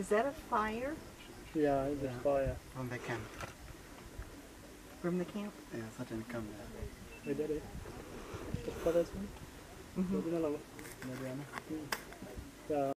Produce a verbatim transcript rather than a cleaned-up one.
Is that a fire? Yeah, it's Yeah. a fire. From the camp. From the camp? Yeah, certain camp there. Wait, there, there. What's for this one? Mm-hmm. Maybe not. Maybe, I know. Yeah.